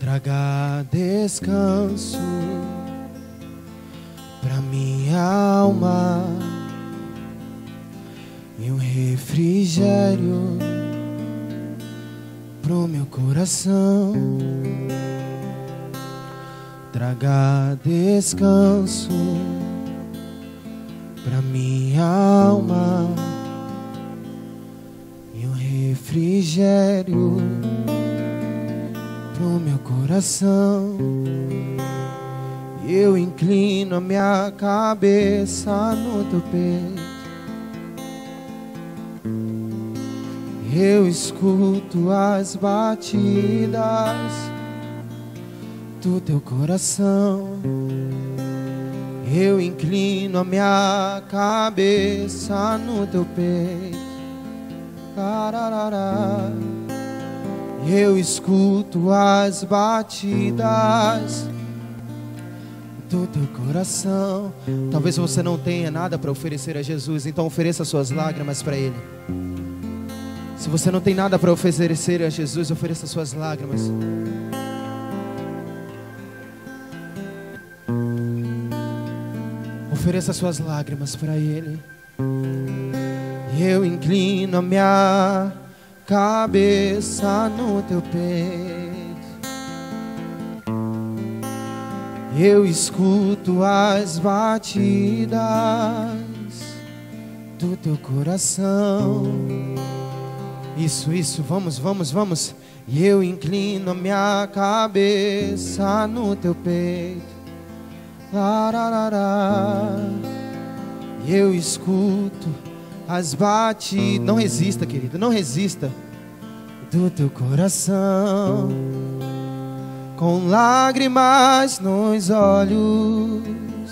Traga descanso pra minha alma e um refrigério pro meu coração. Traga descanso pra minha alma e um refrigério pro meu coração. Eu inclino a minha cabeça no teu peito. Eu escuto as batidas do teu coração. Eu inclino a minha cabeça no teu peito. Tararara. Eu escuto as batidas do teu coração. Talvez você não tenha nada para oferecer a Jesus, então ofereça suas lágrimas para Ele. Se você não tem nada para oferecer a Jesus, ofereça suas lágrimas. Ofereça suas lágrimas para Ele. Eu inclino a minha cabeça no teu peito. Eu escuto as batidas do teu coração. Isso, vamos. E eu inclino a minha cabeça no teu peito. Lararara. Eu escuto as batidas. Não resista, querida, não resista. Do teu coração, com lágrimas nos olhos,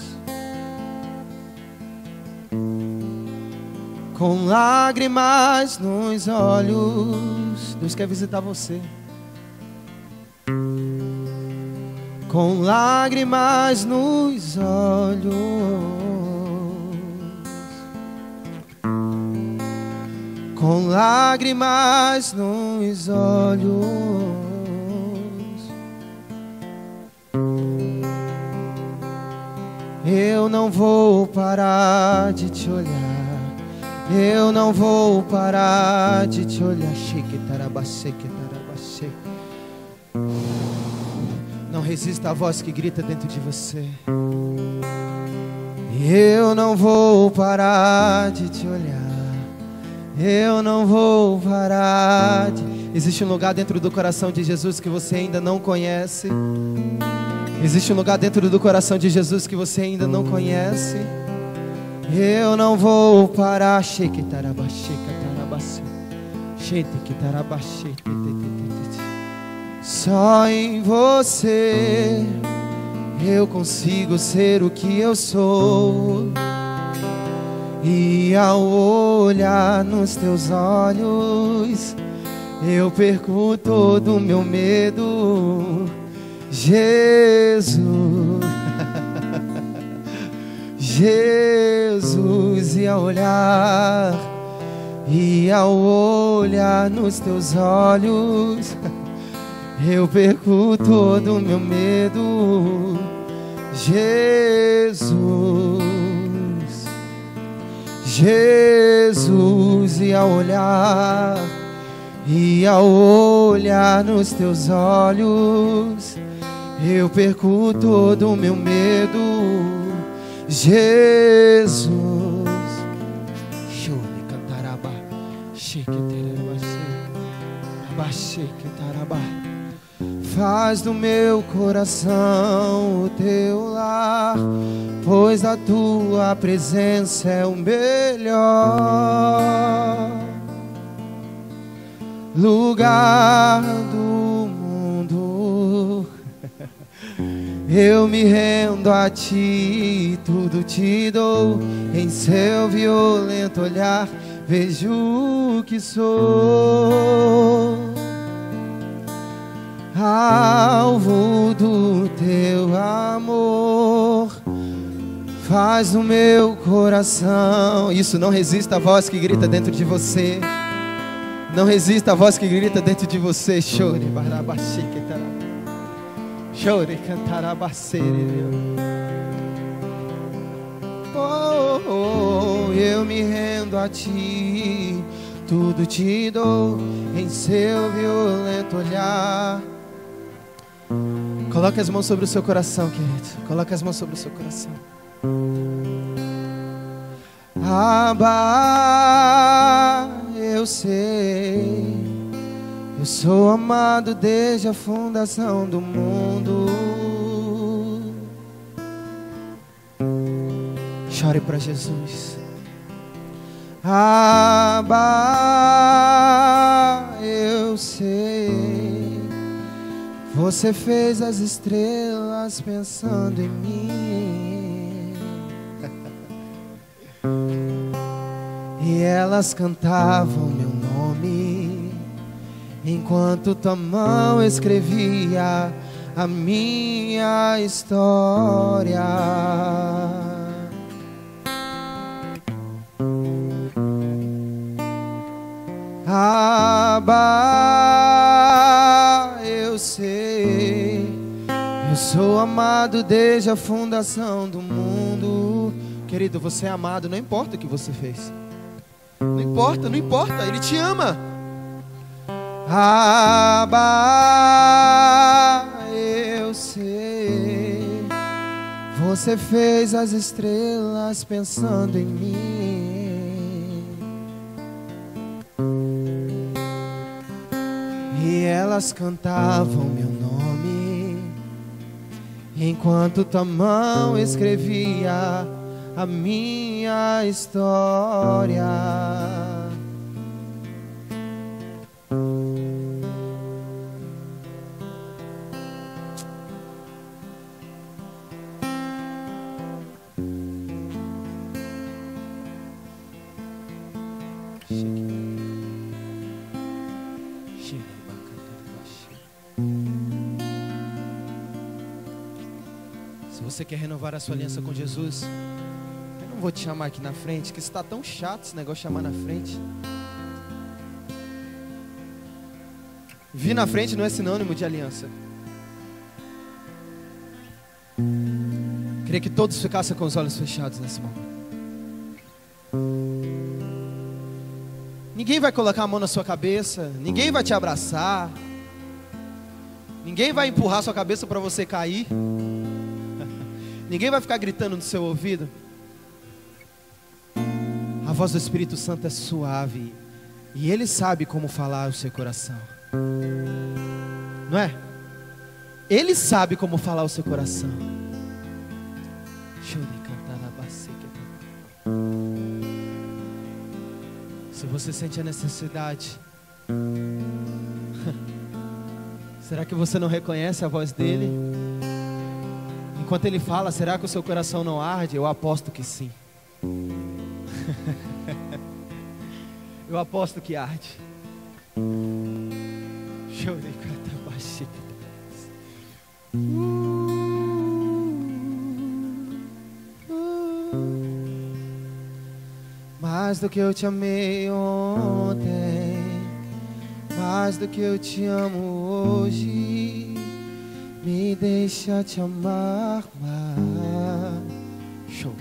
com lágrimas nos olhos. Deus quer visitar você. Com lágrimas nos olhos, com lágrimas nos olhos, eu não vou parar de te olhar. Eu não vou parar de te olhar. Não resista à voz que grita dentro de você. Eu não vou parar de te olhar. Eu não vou parar de... Existe um lugar dentro do coração de Jesus que você ainda não conhece. Existe um lugar dentro do coração de Jesus que você ainda não conhece. Eu não vou parar. Só em você eu consigo ser o que eu sou. E ao olhar nos teus olhos, eu perco todo o meu medo. Jesus, Jesus, e ao olhar nos teus olhos, eu perco todo o meu medo. Jesus, Jesus, e ao olhar nos teus olhos, eu perco todo o meu medo. Jesus, faz do meu coração o teu lar, pois a tua presença é o melhor lugar do mundo. Eu me rendo a ti, tudo te dou. Em seu violento olhar vejo que sou alvo do teu amor. Faz no meu coração. Isso, não resista à voz que grita dentro de você. Não resista à voz que grita dentro de você. Chore, Chore cantar a oh, eu me rendo a ti, tudo te dou em seu violento olhar. Coloque as mãos sobre o seu coração, querido. Coloque as mãos sobre o seu coração. Abba, eu sei, eu sou amado desde a fundação do mundo. Chore para Jesus. Abba, eu sei, você fez as estrelas pensando em mim, e elas cantavam meu nome, enquanto tua mão escrevia a minha história. Abba, eu sei, eu sou amado desde a fundação do mundo. Querido, você é amado, não importa o que você fez. Não importa, não importa, Ele te ama. Abba, eu sei, você fez as estrelas pensando em mim, e elas cantavam meu nome, enquanto tua mão escrevia a minha história. Se você quer renovar a sua aliança com Jesus, eu não vou te chamar aqui na frente, que está tão chato esse negócio de chamar na frente. Vir na frente não é sinônimo de aliança. Queria que todos ficassem com os olhos fechados nesse momento. Ninguém vai colocar a mão na sua cabeça, ninguém vai te abraçar, ninguém vai empurrar sua cabeça para você cair, ninguém vai ficar gritando no seu ouvido. A voz do Espírito Santo é suave e Ele sabe como falar ao seu coração, não é? Ele sabe como falar ao seu coração. Se você sente a necessidade, será que você não reconhece a voz dele? Enquanto ele fala, será que o seu coração não arde? Eu aposto que sim. Eu aposto que arde. Mais do que eu te amei ontem, mais do que eu te amo hoje, me deixa te amar mais. Show,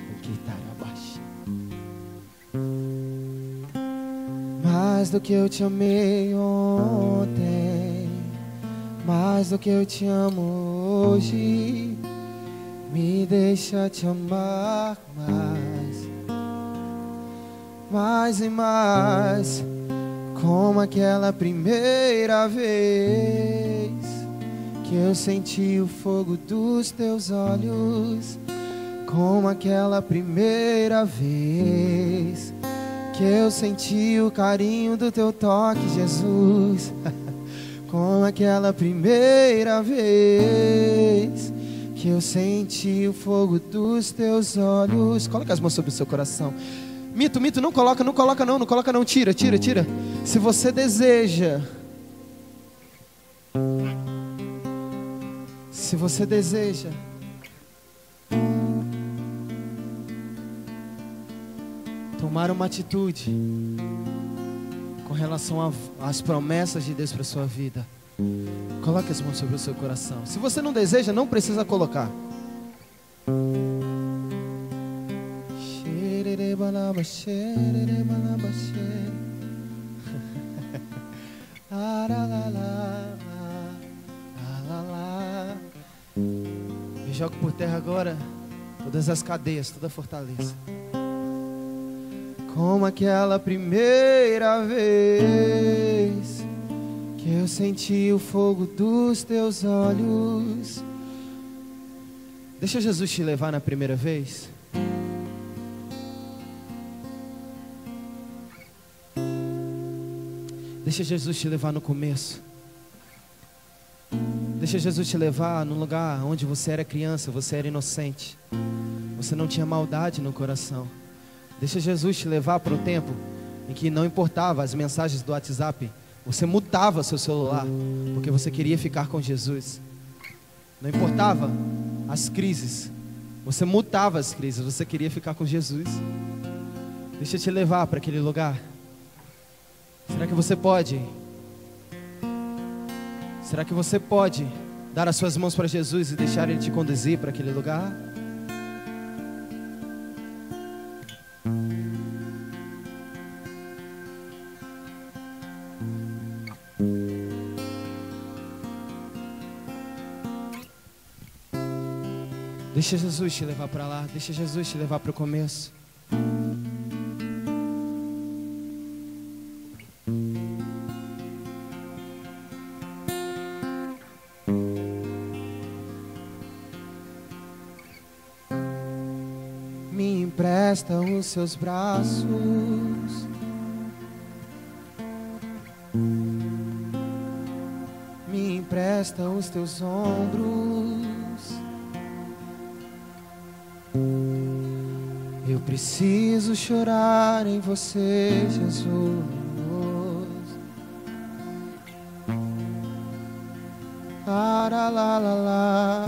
mais do que eu te amei ontem, mais do que eu te amo hoje, me deixa te amar mais. Mais e mais, como aquela primeira vez que eu senti o fogo dos teus olhos, como aquela primeira vez que eu senti o carinho do teu toque, Jesus. Como aquela primeira vez que eu senti o fogo dos teus olhos. Coloca as mãos sobre o seu coração. Mito, não coloca não, tira. Se você deseja, tomar uma atitude com relação às promessas de Deus para a sua vida, Coloque as mãos sobre o seu coração. Se você não deseja, não precisa colocar. Eu jogo por terra agora todas as cadeias, toda a fortaleza. Como aquela primeira vez que eu senti o fogo dos teus olhos. Deixa Jesus te levar na primeira vez. Deixa Jesus te levar no começo. Deixa Jesus te levar num lugar onde você era criança, você era inocente. Você não tinha maldade no coração. Deixa Jesus te levar para um tempo em que não importava as mensagens do WhatsApp. Você mutava seu celular porque você queria ficar com Jesus. Não importava as crises. Você mutava as crises, você queria ficar com Jesus. Deixa eu te levar para aquele lugar. Será que você pode? Será que você pode dar as suas mãos para Jesus e deixar Ele te conduzir para aquele lugar? Deixa Jesus te levar para lá. Deixa Jesus te levar para o começo. Me empresta os seus braços. Me empresta os teus ombros. Eu preciso chorar em você, Jesus. Lá.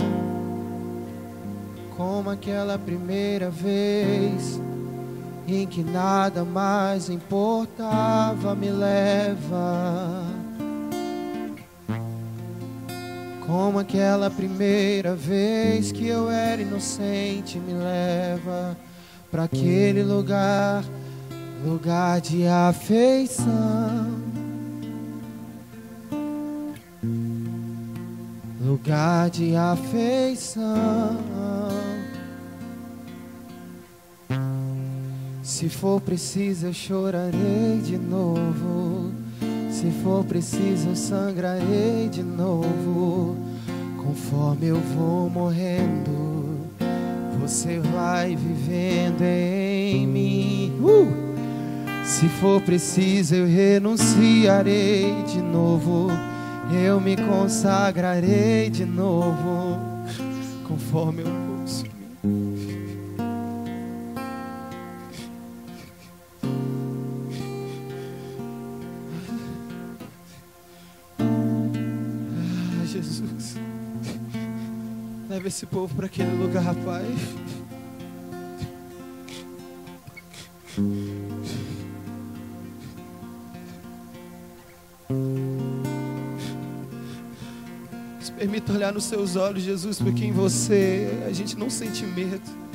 Como aquela primeira vez em que nada mais importava, me leva. Como aquela primeira vez que eu era inocente, me leva para aquele lugar, lugar de afeição, lugar de afeição. Se for preciso eu chorarei de novo, se for preciso eu sangrarei de novo. Conforme eu vou morrendo, você vai vivendo em mim. Se for preciso eu renunciarei de novo, eu me consagrarei de novo. Conforme eu vou subir. Jesus, leva esse povo para aquele lugar, Pai. Nos permita olhar nos seus olhos, Jesus, porque em você a gente não sente medo.